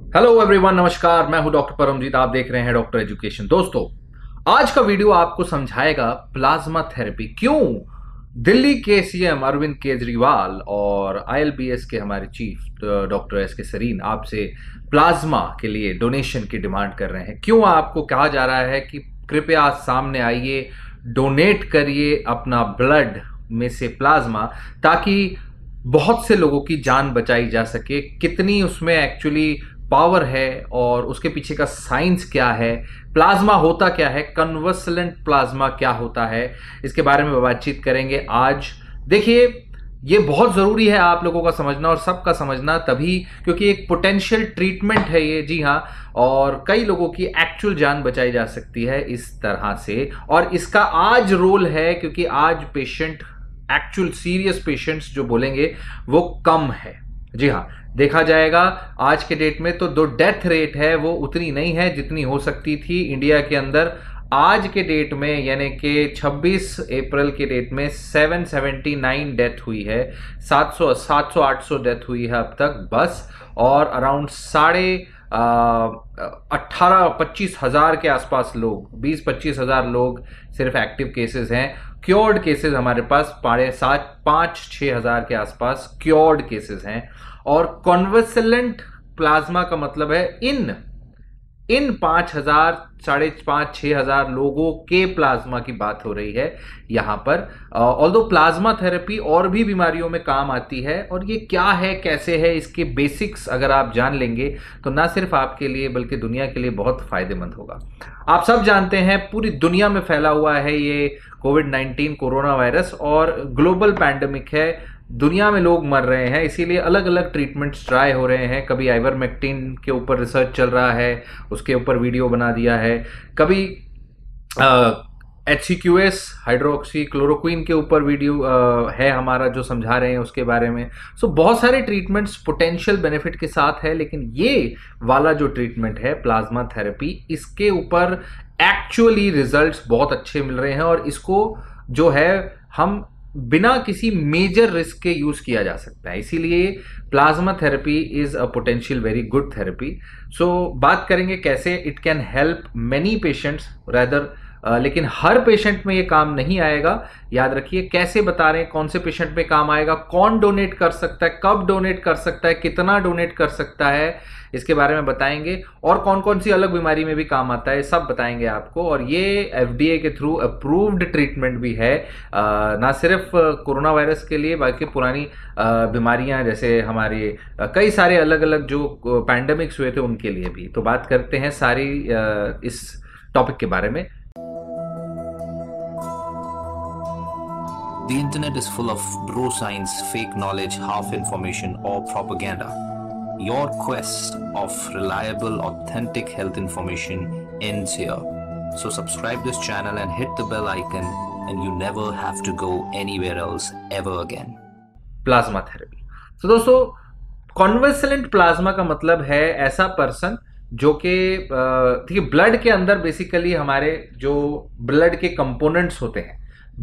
Hello everyone, नमस्कार। मैं हूं डॉक्टर परमजीत। आप देख रहे हैं डॉक्टर एजुकेशन। दोस्तों, आज का वीडियो आपको समझाएगा प्लाज्मा थेरेपी क्यों दिल्ली के सीएम अरविंद केजरीवाल और आईएलबीएस के हमारे चीफ डॉक्टर एसके सरीन आपसे प्लाज्मा के लिए डोनेशन की डिमांड कर रहे हैं। क्यों आपको कहा जा रहा है कि कृपया सामने आइए, डोनेट करिए अपना ब्लड में से प्लाज्मा, ताकि बहुत से लोगों की जान बचाई जा सके। कितनी उसमें एक्चुअली पावर है और उसके पीछे का साइंस क्या है, प्लाज्मा होता क्या है, कन्वल्सेंट प्लाज्मा क्या होता है, इसके बारे में बातचीत करेंगे आज। देखिए, ये बहुत जरूरी है आप लोगों का समझना और सबका समझना, तभी क्योंकि एक पोटेंशियल ट्रीटमेंट है ये। जी हाँ, और कई लोगों की एक्चुअल जान बचाई जा सकती है इस तरह से। और इसका आज रोल है क्योंकि आज पेशेंट, एक्चुअल सीरियस पेशेंट्स जो बोलेंगे वो कम है। जी हाँ, देखा जाएगा आज के डेट में तो जो डेथ रेट है वो उतनी नहीं है जितनी हो सकती थी इंडिया के अंदर। आज के डेट में यानी कि 26 अप्रैल के डेट में 779 डेथ हुई है। 700-800 डेथ हुई है अब तक बस। और अराउंड 18-25 हज़ार के आसपास लोग, 20-25 हज़ार लोग सिर्फ एक्टिव केसेस हैं। क्योर्ड केसेस हमारे पास 5-6 हज़ार के आसपास क्योर्ड केसेस हैं। और कॉन्वल्सेंट प्लाज्मा का मतलब है इन 5,000, 5,500-6,000 लोगों के प्लाज्मा की बात हो रही है यहां पर। ऑल्दो प्लाज्मा थेरेपी और भी बीमारियों में काम आती है, और ये क्या है, कैसे है, इसके बेसिक्स अगर आप जान लेंगे तो ना सिर्फ आपके लिए बल्कि दुनिया के लिए बहुत फायदेमंद होगा। आप सब जानते हैं पूरी दुनिया में फैला हुआ है ये कोविड-19 कोरोना वायरस, और ग्लोबल पैंडेमिक है। दुनिया में लोग मर रहे हैं, इसीलिए अलग अलग ट्रीटमेंट्स ट्राई हो रहे हैं। कभी आइवरमेक्टिन के ऊपर रिसर्च चल रहा है, उसके ऊपर वीडियो बना दिया है। कभी HCQS हाइड्रोक्सी क्लोरोक्विन के ऊपर वीडियो है हमारा जो समझा रहे हैं उसके बारे में। सो बहुत सारे ट्रीटमेंट्स पोटेंशियल बेनिफिट के साथ है, लेकिन ये वाला जो ट्रीटमेंट है प्लाज्मा थेरेपी, इसके ऊपर एक्चुअली रिजल्ट्स बहुत अच्छे मिल रहे हैं। और इसको जो है हम बिना किसी मेजर रिस्क के यूज किया जा सकता है, इसीलिए plasma therapy is a potential very good therapy. So बात करेंगे कैसे it can help many patients rather, लेकिन हर पेशेंट में ये काम नहीं आएगा। याद रखिए, कैसे बता रहे हैं कौन से पेशेंट में काम आएगा, कौन डोनेट कर सकता है, कब डोनेट कर सकता है, कितना डोनेट कर सकता है, इसके बारे में बताएंगे। और कौन कौन सी अलग बीमारी में भी काम आता है, सब बताएंगे आपको। और ये FDA के थ्रू अप्रूव्ड ट्रीटमेंट भी है, ना सिर्फ कोरोना वायरस के लिए, बाकी पुरानी बीमारियां जैसे हमारे कई सारे अलग अलग जो पैंडेमिक्स हुए थे उनके लिए भी। तो बात करते हैं सारी इस टॉपिक के बारे में। The internet is full of bro science, fake knowledge, half information, or propaganda. Your quest of reliable, authentic health information ends here. So subscribe this channel and hit the bell icon, and you never have to go anywhere else ever again. Plasma therapy. तो दोस्तों, कॉन्वल्सेंट plasma का मतलब है ऐसा person जो कि देखिए, blood के अंदर बेसिकली हमारे जो ब्लड के कंपोनेंट्स होते हैं,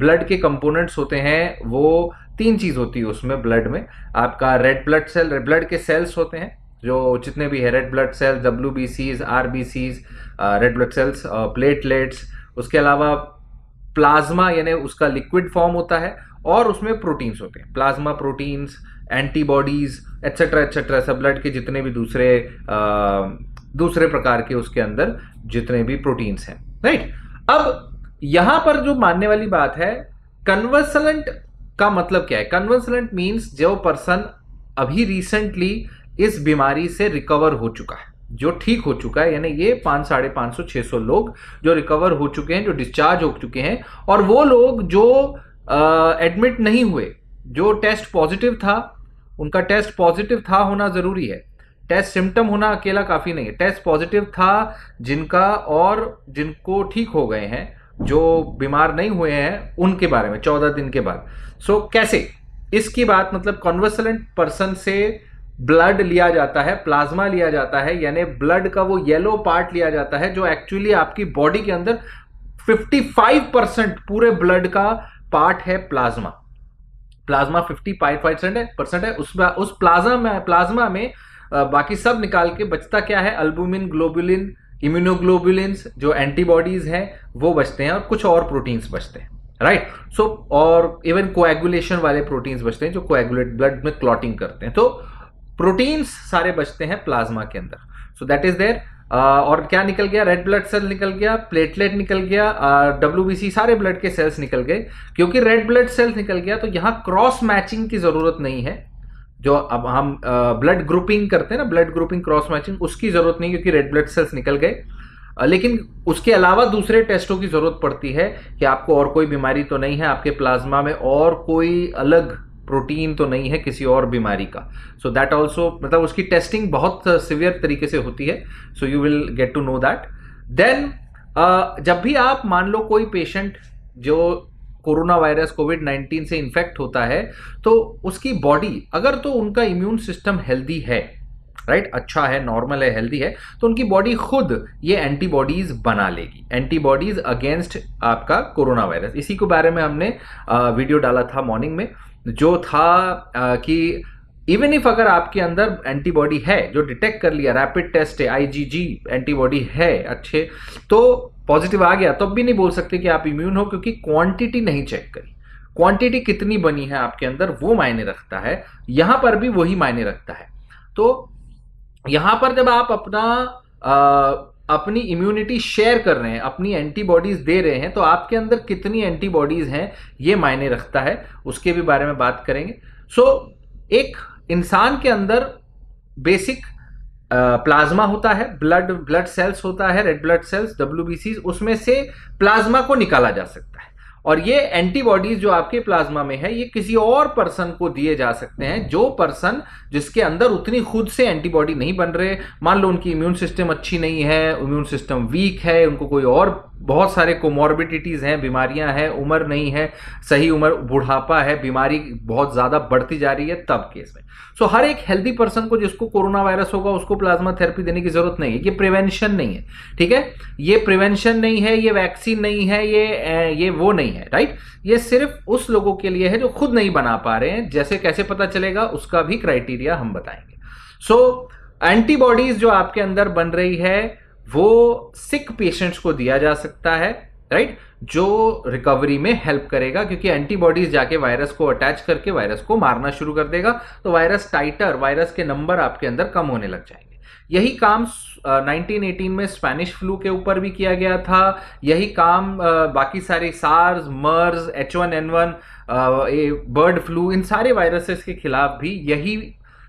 वो 3 चीज होती है उसमें। ब्लड में आपका red blood cell, red blood के सेल्स होते हैं जो जितने भी है, red blood cells, WBCs, RBCs, red blood cells, platelets. उसके अलावा प्लाज्मा यानी उसका लिक्विड फॉर्म होता है, और उसमें प्रोटीन्स होते हैं, plasma proteins, antibodies, etcetera etcetera, सब ब्लड के जितने भी दूसरे प्रकार के उसके अंदर जितने भी प्रोटीन्स हैं, राइट। अब यहां पर जो मानने वाली बात है, कन्वल्सेंट का मतलब क्या है। कन्वल्सेंट मींस जो पर्सन अभी रिसेंटली इस बीमारी से रिकवर हो चुका है, जो ठीक हो चुका है, यानी ये 500-550-600 लोग जो रिकवर हो चुके हैं, जो डिस्चार्ज हो चुके हैं। और वो लोग जो एडमिट नहीं हुए, जो टेस्ट पॉजिटिव था, उनका टेस्ट पॉजिटिव था होना जरूरी है, टेस्ट सिम्टम होना अकेला काफी नहीं है, टेस्ट पॉजिटिव था जिनका, और जिनको ठीक हो गए हैं, जो बीमार नहीं हुए हैं, उनके बारे में 14 दिन के बाद। सो कैसे इसकी बात, मतलब कॉन्वल्सेंट पर्सन से ब्लड लिया जाता है, प्लाज्मा लिया जाता है, यानी ब्लड का वो येलो पार्ट लिया जाता है जो एक्चुअली आपकी बॉडी के अंदर 55% पूरे ब्लड का पार्ट है प्लाज्मा। 55% है। उस प्लाज्मा में बाकी सब निकाल के बचता क्या है, अल्बुमिन, ग्लोबुलिन, इम्यूनोग्लोबुलिन्स जो एंटीबॉडीज हैं वो बचते हैं, और कुछ और प्रोटीन्स बचते हैं, राइट। सो और इवन कोएगुलेशन वाले प्रोटीन्स बचते हैं जो कोएगुलेट ब्लड में क्लॉटिंग करते हैं। तो प्रोटीन्स सारे बचते हैं प्लाज्मा के अंदर। So that is there. और क्या निकल गया, रेड ब्लड सेल निकल गया, प्लेटलेट निकल गया, WBC, सारे ब्लड के सेल्स निकल गए। क्योंकि रेड ब्लड सेल्स निकल गया तो यहां क्रॉस मैचिंग की जरूरत नहीं है। जो अब हम ब्लड ग्रुपिंग करते हैं ना, ब्लड ग्रुपिंग, क्रॉस मैचिंग, उसकी जरूरत नहीं, क्योंकि रेड ब्लड सेल्स निकल गए। लेकिन उसके अलावा दूसरे टेस्टों की जरूरत पड़ती है कि आपको और कोई बीमारी तो नहीं है, आपके प्लाज्मा में और कोई अलग प्रोटीन तो नहीं है किसी और बीमारी का। सो दैट ऑल्सो, मतलब उसकी टेस्टिंग बहुत सिवियर तरीके से होती है। So you will get to know that. Then जब भी आप मान लो कोई पेशेंट जो कोरोना वायरस कोविड-19 से इन्फेक्ट होता है, तो उसकी बॉडी, अगर तो उनका इम्यून सिस्टम हेल्दी है, राइट, अच्छा है, नॉर्मल है, हेल्दी है, तो उनकी बॉडी खुद ये एंटीबॉडीज बना लेगी, एंटीबॉडीज अगेंस्ट आपका कोरोना वायरस। इसी के बारे में हमने वीडियो डाला था मॉर्निंग में, जो था कि इवन इफ अगर आपके अंदर एंटीबॉडी है जो डिटेक्ट कर लिया, रैपिड टेस्ट है, IgG एंटीबॉडी है अच्छे, तो पॉजिटिव आ गया, तब भी नहीं बोल सकते कि आप इम्यून हो, क्योंकि क्वांटिटी नहीं चेक करी। क्वांटिटी कितनी बनी है आपके अंदर वो मायने रखता है, यहां पर भी वही मायने रखता है। तो यहां पर जब आप अपनी इम्यूनिटी शेयर कर रहे हैं, अपनी एंटीबॉडीज दे रहे हैं, तो आपके अंदर कितनी एंटीबॉडीज हैं ये मायने रखता है, उसके भी बारे में बात करेंगे। सो एक इंसान के अंदर बेसिक प्लाज्मा होता है, ब्लड सेल्स होता है, रेड ब्लड सेल्स, WBC, उसमें से प्लाज्मा को निकाला जा सकता है। और ये एंटीबॉडीज जो आपके प्लाज्मा में है, ये किसी और पर्सन को दिए जा सकते हैं, जो पर्सन जिसके अंदर उतनी खुद से एंटीबॉडी नहीं बन रहे। मान लो उनकी इम्यून सिस्टम अच्छी नहीं है, इम्यून सिस्टम वीक है, उनको कोई और बहुत सारे कोमॉर्बिडिटीज हैं, बीमारियां हैं, उम्र नहीं है, सही उम्र, बुढ़ापा है, बीमारी बहुत ज्यादा बढ़ती जा रही है, तब केस में। सो हर एक हेल्दी पर्सन को जिसको कोरोना वायरस होगा उसको प्लाज्मा थेरेपी देने की जरूरत नहीं है। ये प्रिवेंशन नहीं है, ठीक है, ये प्रिवेंशन नहीं है, ये वैक्सीन नहीं है, ये वो नहीं है, राइट। ये सिर्फ उस लोगों के लिए है जो खुद नहीं बना पा रहे हैं। जैसे कैसे पता चलेगा उसका भी क्राइटेरिया हम बताएंगे। सो एंटीबॉडीज जो आपके अंदर बन रही है वो सिक पेशेंट्स को दिया जा सकता है, राइट, जो रिकवरी में हेल्प करेगा, क्योंकि एंटीबॉडीज जाके वायरस को अटैच करके वायरस को मारना शुरू कर देगा, तो वायरस टाइटर, वायरस के नंबर आपके अंदर कम होने लग जाएंगे। यही काम 1918 में स्पेनिश फ्लू के ऊपर भी किया गया था। यही काम बाकी सारे SARS, MERS, H1N1, bird flu, इन सारे वायरसेस के खिलाफ भी यही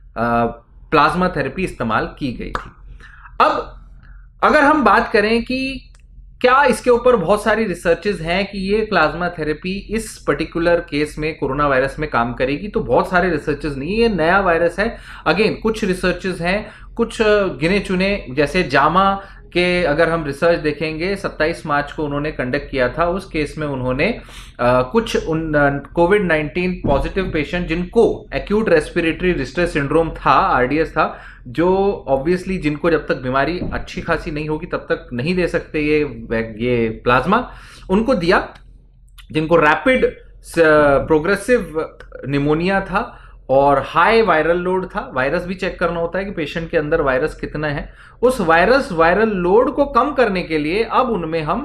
प्लाज्मा थेरेपी इस्तेमाल की गई थी। अब अगर हम बात करें कि क्या इसके ऊपर बहुत सारी रिसर्चेज हैं कि ये प्लाज्मा थेरेपी इस पर्टिकुलर केस में कोरोना वायरस में काम करेगी, तो बहुत सारे रिसर्चेज नहीं, ये नया वायरस है। अगेन कुछ रिसर्चेज हैं, कुछ गिने चुने, जैसे जामा के अगर हम रिसर्च देखेंगे 27 मार्च को उन्होंने कंडक्ट किया था। उस केस में उन्होंने कुछ कोविड-19 पॉजिटिव पेशेंट जिनको एक्यूट रेस्पिरेटरी डिस्ट्रेस सिंड्रोम था, RDS था, जो ऑब्वियसली जिनको जब तक बीमारी अच्छी खासी नहीं होगी तब तक नहीं दे सकते ये प्लाज्मा, उनको दिया। जिनको रैपिड प्रोग्रेसिव निमोनिया था और हाई वायरल लोड था, वायरस भी चेक करना होता है कि पेशेंट के अंदर वायरस कितना है, उस वायरल लोड को कम करने के लिए अब उनमें हम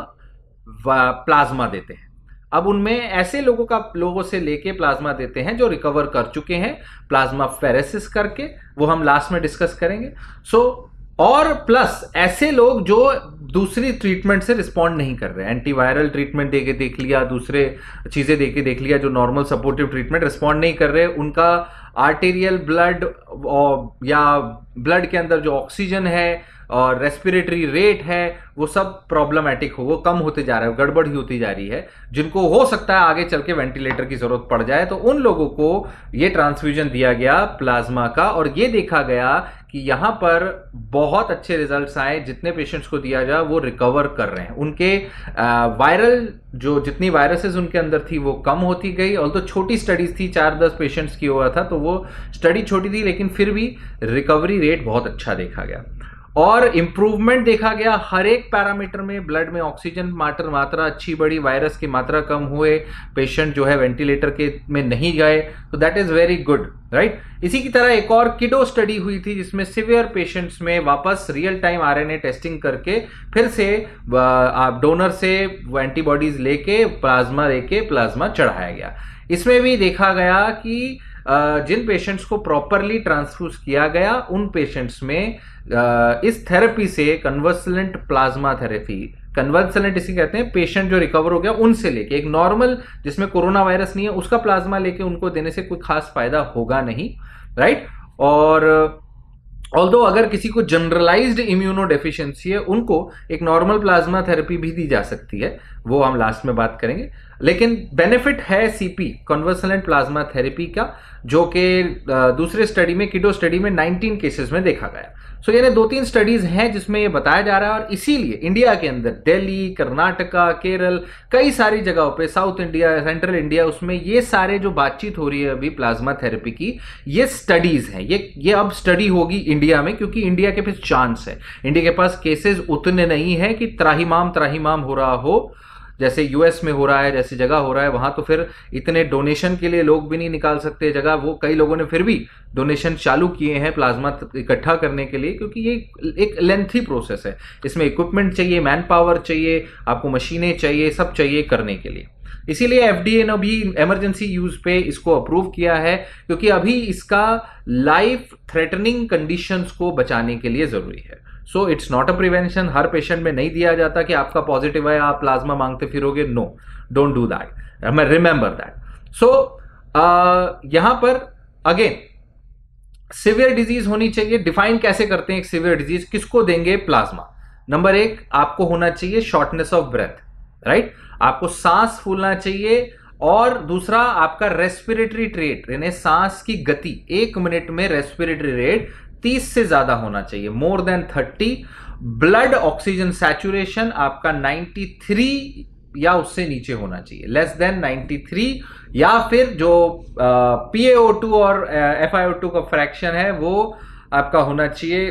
प्लाज्मा देते हैं। अब उनमें ऐसे लोगों से लेके प्लाज्मा देते हैं जो रिकवर कर चुके हैं प्लाज्मा फेरेसिस करके, वो हम लास्ट में डिस्कस करेंगे। और प्लस ऐसे लोग जो दूसरी ट्रीटमेंट से रिस्पॉन्ड नहीं कर रहे, एंटीवायरल ट्रीटमेंट देके देख लिया, दूसरे चीजें देके देख लिया, जो नॉर्मल सपोर्टिव ट्रीटमेंट रिस्पॉन्ड नहीं कर रहे, उनका आर्टेरियल ब्लड या ब्लड के अंदर जो ऑक्सीजन है और रेस्पिरेटरी रेट है वो सब प्रॉब्लमैटिक हो, वो कम होते जा रहा है, गड़बड़ ही होती जा रही है, जिनको हो सकता है आगे चल के वेंटिलेटर की जरूरत पड़ जाए, तो उन लोगों को ये ट्रांसफ्यूजन दिया गया प्लाज्मा का। और ये देखा गया कि यहां पर बहुत अच्छे रिजल्ट्स आए, जितने पेशेंट्स को दिया जा वो रिकवर कर रहे हैं, उनके वायरल जो जितनी वायरसेस उनके अंदर थी वो कम होती गई। और तो छोटी स्टडीज थी, 4-10 पेशेंट्स की हुआ था, तो वो स्टडी छोटी थी, लेकिन फिर भी रिकवरी रेट बहुत अच्छा देखा गया। और इम्प्रूवमेंट देखा गया हर एक पैरामीटर में। ब्लड में ऑक्सीजन मात्रा अच्छी बढ़ी, वायरस की मात्रा कम हुए, पेशेंट जो है वेंटिलेटर के में नहीं गए, तो that is very good, right. इसी की तरह एक और किडो स्टडी हुई थी जिसमें सिवियर पेशेंट्स में वापस रियल टाइम आरएनए टेस्टिंग करके फिर से आप डोनर से एंटीबॉडीज लेके प्लाज्मा चढ़ाया गया। इसमें भी देखा गया कि जिन पेशेंट्स को प्रॉपरली ट्रांसफ्यूज किया गया उन पेशेंट्स में इस थेरेपी से कन्वर्सेंट प्लाज्मा थेरेपी, कन्वर्सेंट इसी कहते हैं, पेशेंट जो रिकवर हो गया उनसे लेके एक नॉर्मल जिसमें कोरोना वायरस नहीं है उसका प्लाज्मा लेके उनको देने से कोई खास फायदा होगा नहीं, राइट। और ऑल्दो अगर किसी को जनरलाइज्ड इम्यूनो डेफिशिएंसी है उनको एक नॉर्मल प्लाज्मा थेरेपी भी दी जा सकती है, वो हम लास्ट में बात करेंगे। लेकिन बेनिफिट है सीपी कन्वर्सेंट प्लाज्मा थेरेपी का, जो कि दूसरे स्टडी में, किडो स्टडी में 19 केसेस में देखा गया। सो यानी 2-3 स्टडीज हैं जिसमें ये बताया जा रहा है, और इसीलिए इंडिया के अंदर दिल्ली, कर्नाटका, केरल, कई सारी जगहों पे, साउथ इंडिया, सेंट्रल इंडिया, उसमें ये सारे जो बातचीत हो रही है अभी प्लाज्मा थेरेपी की, ये स्टडीज हैं, ये अब स्टडी होगी इंडिया में, क्योंकि इंडिया के पास चांस है, इंडिया के पास केसेस उतने नहीं है कि त्राहिमाम हो रहा हो जैसे यूएस में हो रहा है, जैसे जगह हो रहा है वहां। तो फिर इतने डोनेशन के लिए लोग भी नहीं निकाल सकते जगह, वो कई लोगों ने फिर भी डोनेशन चालू किए हैं प्लाज्मा इकट्ठा करने के लिए, क्योंकि ये एक लेंथी प्रोसेस है, इसमें इक्विपमेंट चाहिए, मैन पावर चाहिए, आपको मशीनें चाहिए, सब चाहिए करने के लिए। इसीलिए एफडीए ने भी इमरजेंसी यूज पे इसको अप्रूव किया है, क्योंकि अभी इसका लाइफ थ्रेटनिंग कंडीशंस को बचाने के लिए जरूरी है। So it's not a prevention, हर पेशेंट में नहीं दिया जाता कि आपका पॉजिटिव है आप प्लाज्मा मांगते फिरोगे, no, don't do that, remember that. So यहां पर अगेन सिवियर डिजीज होनी चाहिए। डिफाइन कैसे करते हैं एक सिवियर डिजीज, किसको देंगे प्लाज्मा? नंबर 1 आपको होना चाहिए शॉर्टनेस ऑफ ब्रेथ, राइट, आपको सांस फूलना चाहिए, और दूसरा आपका रेस्पिरेटरी रेट, यानी सांस की गति 1 मिनट में रेस्पिरेटरी रेट 30 से ज्यादा होना चाहिए, more than 30। Blood oxygen saturation आपका 93 या उससे नीचे होना चाहिए, लेस देन 93, या फिर जो PaO2 और FiO2 का फ्रैक्शन है वो आपका होना चाहिए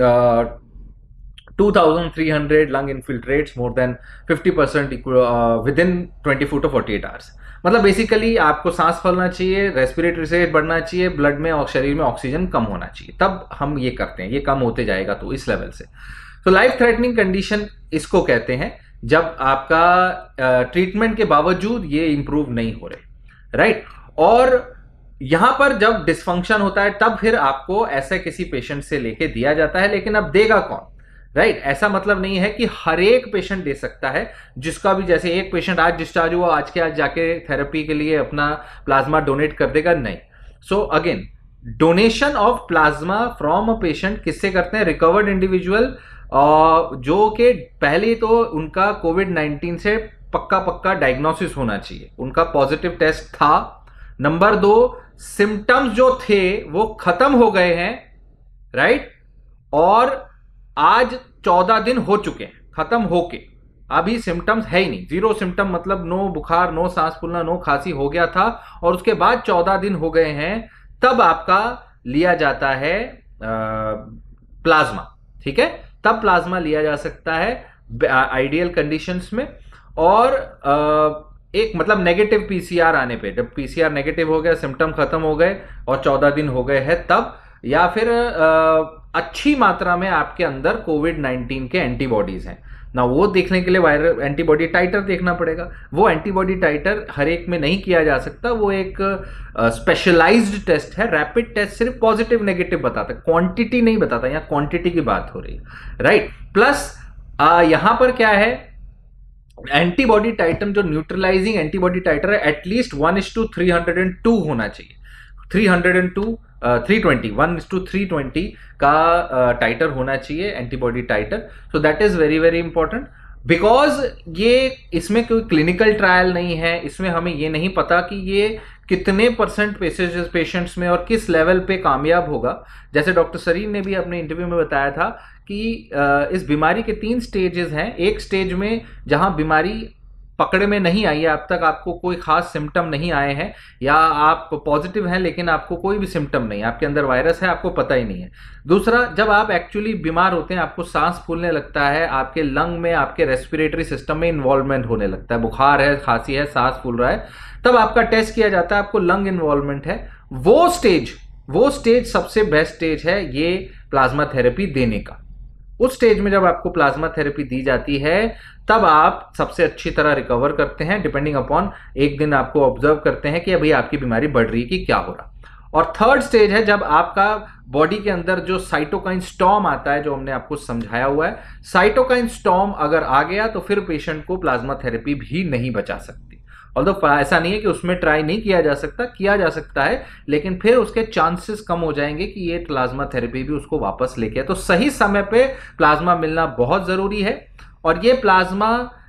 2300 lung infiltrates more than 50% within 24 to 48 hours. मतलब बेसिकली आपको सांस फूलना चाहिए, रेस्पिरेटरी रेट बढ़ना चाहिए, ब्लड में और शरीर में ऑक्सीजन कम होना चाहिए, तब हम ये करते हैं, ये कम होते जाएगा तो इस लेवल से। तो लाइफ थ्रेटनिंग कंडीशन इसको कहते हैं जब आपका ट्रीटमेंट के बावजूद ये इंप्रूव नहीं हो रहे, राइट। और यहां पर जब डिसफंक्शन होता है तब फिर आपको ऐसे किसी पेशेंट से लेके दिया जाता है, लेकिन अब देगा कौन, राइट। ऐसा मतलब नहीं है कि हर एक पेशेंट दे सकता है, जिसका भी, जैसे एक पेशेंट आज डिस्चार्ज हुआ, आज के आज जाके थेरेपी के लिए अपना प्लाज्मा डोनेट कर देगा, नहीं। So again donation of plasma from a patient किससे करते हैं? रिकवर्ड इंडिविजुअल, जो कि पहले तो उनका कोविड-19 से पक्का डायग्नोसिस होना चाहिए, उनका पॉजिटिव टेस्ट था। नंबर 2 सिम्टम्स जो थे वो खत्म हो गए हैं, राइट, और आज 14 दिन हो चुके हैं खत्म होके, अभी सिम्टम्स है ही नहीं, 0 सिम्टम, मतलब नो बुखार, नो सांस फूलना, नो खांसी हो गया था, और उसके बाद 14 दिन हो गए हैं, तब आपका लिया जाता है प्लाज्मा, ठीक है, तब प्लाज्मा लिया जा सकता है आइडियल कंडीशंस में। और एक मतलब नेगेटिव पीसीआर आने पे, जब पीसीआर नेगेटिव हो गया, सिम्टम खत्म हो गए और 14 दिन हो गए हैं तब, या फिर अच्छी मात्रा में आपके अंदर कोविड-19 के एंटीबॉडीज हैं ना, वो देखने के लिए वायरल एंटीबॉडी टाइटर देखना पड़ेगा। वो एंटीबॉडी टाइटर हर एक में नहीं किया जा सकता, वो एक स्पेशलाइज्ड टेस्ट है। रैपिड टेस्ट सिर्फ पॉजिटिव नेगेटिव बताता है, क्वांटिटी नहीं बताता, यहाँ क्वांटिटी की बात हो रही है, राइट। प्लस यहां पर क्या है, एंटीबॉडी टाइटर जो न्यूट्रलाइजिंग एंटीबॉडी टाइटर है एटलीस्ट 1:302 होना चाहिए, 1:320 का टाइटर होना चाहिए, antibody titre. So that is very very important, because ये इसमें कोई क्लिनिकल ट्रायल नहीं है, इसमें हमें ये नहीं पता कि ये कितने % पेशेंट्स में और किस लेवल पे कामयाब होगा। जैसे डॉक्टर सरीन ने भी अपने इंटरव्यू में बताया था कि इस बीमारी के 3 स्टेजेस हैं। एक स्टेज में जहां बीमारी पकड़ में नहीं आई है, अब तक आपको कोई खास सिम्टम नहीं आए हैं, या आप पॉजिटिव हैं लेकिन आपको कोई भी सिम्टम नहीं है, आपके अंदर वायरस है, आपको पता ही नहीं है। दूसरा, जब आप एक्चुअली बीमार होते हैं, आपको सांस फूलने लगता है, आपके लंग में, आपके रेस्पिरेटरी सिस्टम में इन्वॉल्वमेंट होने लगता है, बुखार है, खांसी है, सांस फूल रहा है, तब आपका टेस्ट किया जाता है, आपको लंग इन्वॉल्वमेंट है। वो स्टेज सबसे बेस्ट स्टेज है ये प्लाज्मा थेरेपी देने का। उस स्टेज में जब आपको प्लाज्मा थेरेपी दी जाती है, तब आप सबसे अच्छी तरह रिकवर करते हैं, डिपेंडिंग अपॉन एक दिन आपको ऑब्जर्व करते हैं कि अभी आपकी बीमारी बढ़ रही है कि क्या हो रहा। और थर्ड स्टेज है जब आपका बॉडी के अंदर जो साइटोकाइन स्टॉर्म आता है, जो हमने आपको समझाया हुआ है, साइटोकाइन स्टॉर्म अगर आ गया तो फिर पेशेंट को प्लाज्मा थेरेपी भी नहीं बचा सकती। ऑल्दो ऐसा नहीं है कि उसमें ट्राई नहीं किया जा सकता, किया जा सकता है, लेकिन फिर उसके चांसेस कम हो जाएंगे कि ये प्लाज्मा थेरेपी भी उसको वापस लेके आए। तो सही समय पे प्लाज्मा मिलना बहुत जरूरी है, और ये प्लाज्मा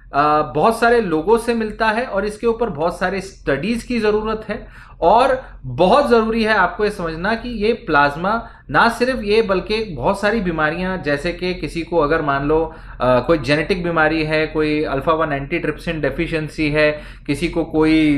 बहुत सारे लोगों से मिलता है, और इसके ऊपर बहुत सारे स्टडीज की जरूरत है। और बहुत जरूरी है आपको ये समझना कि ये प्लाज्मा ना सिर्फ ये, बल्कि बहुत सारी बीमारियां, जैसे कि किसी को अगर मान लो कोई जेनेटिक बीमारी है, कोई अल्फा 1 एंटीट्रिप्सिन डेफिशिएंसी है, किसी को कोई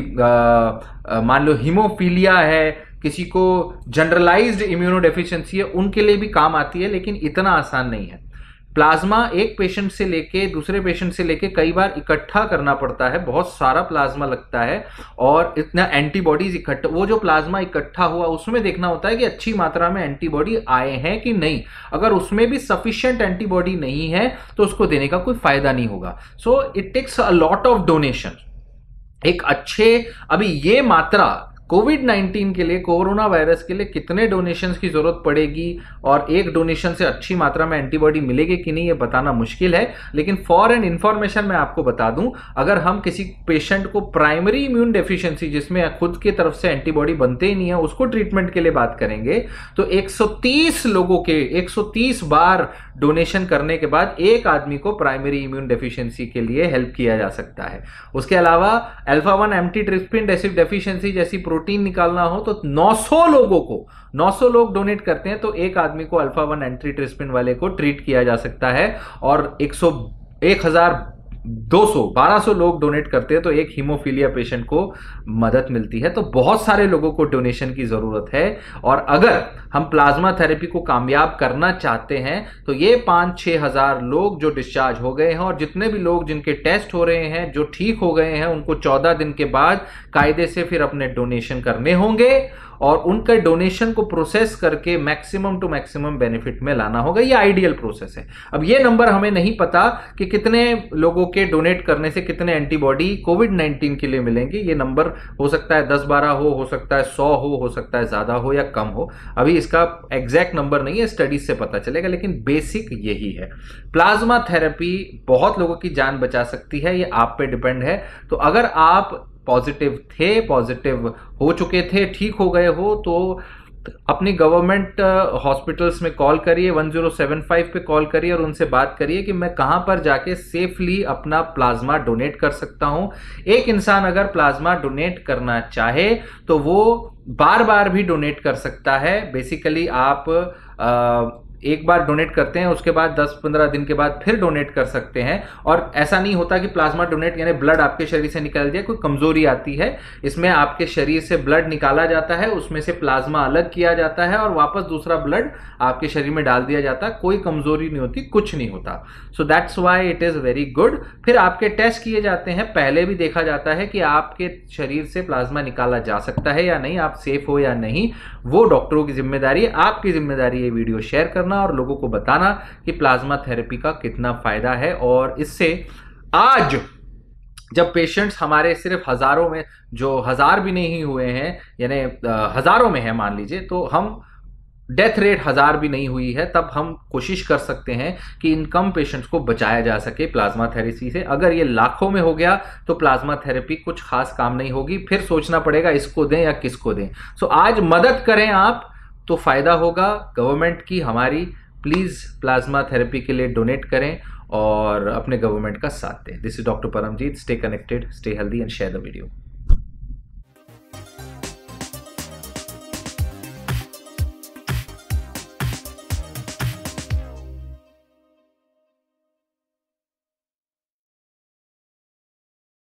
मान लो हीमोफीलिया है, किसी को जनरलाइज्ड इम्यूनो डेफिशिएंसी है, उनके लिए भी काम आती है, लेकिन इतना आसान नहीं है। प्लाज्मा एक पेशेंट से लेके दूसरे पेशेंट से लेके कई बार इकट्ठा करना पड़ता है, बहुत सारा प्लाज्मा लगता है, और इतना एंटीबॉडीज इकट्ठा, वो जो प्लाज्मा इकट्ठा हुआ उसमें देखना होता है कि अच्छी मात्रा में एंटीबॉडी आए हैं कि नहीं। अगर उसमें भी सफिशिएंट एंटीबॉडी नहीं है तो उसको देने का कोई फायदा नहीं होगा। So it takes a lot of donation. एक अच्छे, अभी ये मात्रा कोविड-19 के लिए, कोरोना वायरस के लिए कितने डोनेशंस की जरूरत पड़ेगी और एक डोनेशन से अच्छी मात्रा में एंटीबॉडी मिलेगी कि नहीं, ये बताना मुश्किल है। लेकिन फॉर एन इंफॉर्मेशन मैं आपको बता दूं, अगर हम किसी पेशेंट को प्राइमरी इम्यून डेफिशिएंसी, जिसमें खुद की तरफ से एंटीबॉडी बनते ही नहीं है, उसको ट्रीटमेंट के लिए बात करेंगे, तो 130 लोगों के 130 बार डोनेशन करने के बाद एक आदमी को प्राइमरी इम्यून डेफिशिएंसी के लिए हेल्प किया जा सकता है। उसके अलावा अल्फा 1 एंटीट्रिप्सिन डेफिशिएंसी जैसी प्रोटीन निकालना हो तो 900 लोगों को, 900 लोग डोनेट करते हैं, तो एक आदमी को अल्फा 1 एंटीट्रिप्सिन वाले को ट्रीट किया जा सकता है। और 1200 लोग डोनेट करते हैं तो एक हीमोफीलिया पेशेंट को मदद मिलती है। तो बहुत सारे लोगों को डोनेशन की जरूरत है, और अगर हम प्लाज्मा थेरेपी को कामयाब करना चाहते हैं तो ये 5-6 हजार लोग जो डिस्चार्ज हो गए हैं, और जितने भी लोग जिनके टेस्ट हो रहे हैं, जो ठीक हो गए हैं, उनको 14 दिन के बाद कायदे से फिर अपने डोनेशन करने होंगे, और उनका डोनेशन को प्रोसेस करके मैक्सिमम टू मैक्सिमम बेनिफिट में लाना होगा। ये आइडियल प्रोसेस है। अब ये नंबर हमें नहीं पता कि कितने लोगों के डोनेट करने से कितने एंटीबॉडी कोविड-19 के लिए मिलेंगे। ये नंबर हो सकता है 10-12 हो सकता है 100 हो सकता है ज्यादा हो या कम हो। अभी इसका एग्जैक्ट नंबर नहीं है, स्टडीज से पता चलेगा, लेकिन बेसिक यही है। प्लाज्मा थेरेपी बहुत लोगों की जान बचा सकती है, ये आप पे डिपेंड है। तो अगर आप पॉजिटिव थे, पॉजिटिव हो चुके थे, ठीक हो गए हो, तो अपनी गवर्नमेंट हॉस्पिटल्स में कॉल करिए, 1075 पे कॉल करिए और उनसे बात करिए कि मैं कहां पर जाके सेफली अपना प्लाज्मा डोनेट कर सकता हूं। एक इंसान अगर प्लाज्मा डोनेट करना चाहे तो वो बार बार भी डोनेट कर सकता है। बेसिकली आप एक बार डोनेट करते हैं, उसके बाद 10-15 दिन के बाद फिर डोनेट कर सकते हैं। और ऐसा नहीं होता कि प्लाज्मा डोनेट यानी ब्लड आपके शरीर से निकल जाए, कोई कमजोरी आती है। इसमें आपके शरीर से ब्लड निकाला जाता है, उसमें से प्लाज्मा अलग किया जाता है और वापस दूसरा ब्लड आपके शरीर में डाल दिया जाता है। कोई कमजोरी नहीं होती, कुछ नहीं होता। So that's why it is very good. फिर आपके टेस्ट किए जाते हैं, पहले भी देखा जाता है कि आपके शरीर से प्लाज्मा निकाला जा सकता है या नहीं, आप सेफ हो या नहीं। वो डॉक्टरों की जिम्मेदारी है, आपकी जिम्मेदारी है वीडियो शेयर करना और लोगों को बताना कि प्लाज्मा थेरेपी का कितना फायदा है। और इससे आज जब पेशेंट्स हमारे सिर्फ हजारों में, जो 1000 भी नहीं हुए हैं, यानी हजारों में है मान लीजिए, तो हम डेथ रेट 1000 भी नहीं हुई है, तब हम कोशिश कर सकते हैं कि इन कम पेशेंट्स को बचाया जा सके प्लाज्मा थेरेपी से। अगर ये लाखों में हो गया तो प्लाज्मा थेरेपी कुछ खास काम नहीं होगी, फिर सोचना पड़ेगा इसको दें या किसको दें। सो आज मदद करें आप तो फायदा होगा गवर्नमेंट की, हमारी। प्लीज प्लाज्मा थेरेपी के लिए डोनेट करें और अपने गवर्नमेंट का साथ दें। This is doctor Paramjit. Stay connected, stay healthy and share the video.